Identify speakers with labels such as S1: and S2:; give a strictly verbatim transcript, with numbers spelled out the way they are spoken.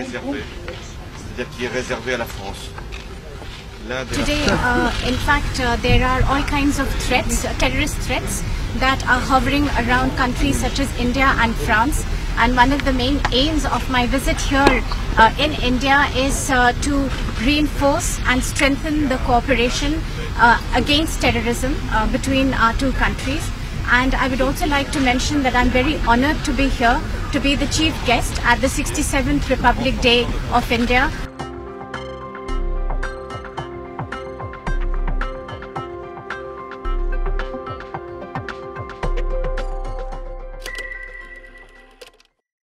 S1: réservé, c'est-à-dire qui est réservé à la France.
S2: Today, uh, in fact, uh, there are all kinds of threats, uh, terrorist threats that are hovering around countries such as India and France. And one of the main aims of my visit here uh, in India is uh, to reinforce and strengthen the cooperation uh, against terrorism uh, between our two countries. And I would also like to mention that I'm very honored to be here, to be the chief guest at the sixty-seventh Republic Day of India.